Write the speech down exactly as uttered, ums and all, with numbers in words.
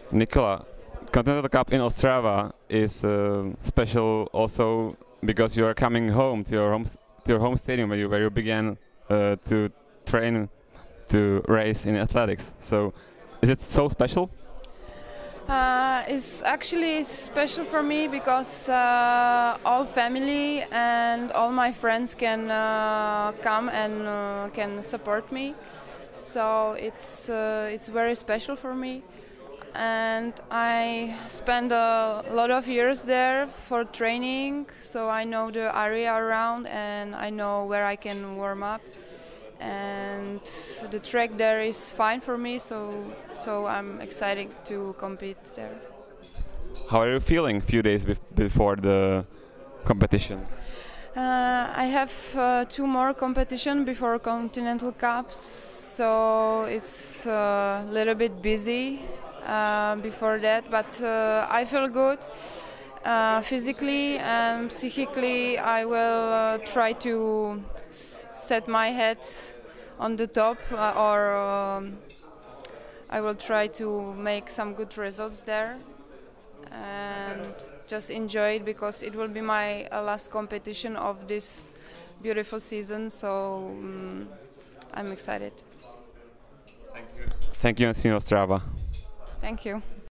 Nikola, Continental Cup in Ostrava is uh, special also because you are coming home to your home to your home stadium where you where you began uh, to train to race in athletics. So, is it so special? Uh, it's actually special for me because uh, all family and all my friends can uh, come and uh, can support me. So it's uh, it's very special for me, and I spent a lot of years there for training. So I know the area around and I know where I can warm up. And the track there is fine for me, so so I'm excited to compete there. How are you feeling a few days bef before the competition? Uh, I have uh, two more competition before Continental Cups, so it's a little bit busy uh, before that, but uh, I feel good. Uh, physically and psychically, I will uh, try to s set my head on the top, uh, or um, I will try to make some good results there and just enjoy it because it will be my uh, last competition of this beautiful season. So um, I'm excited. Thank you, and see you in Ostrava. Thank you.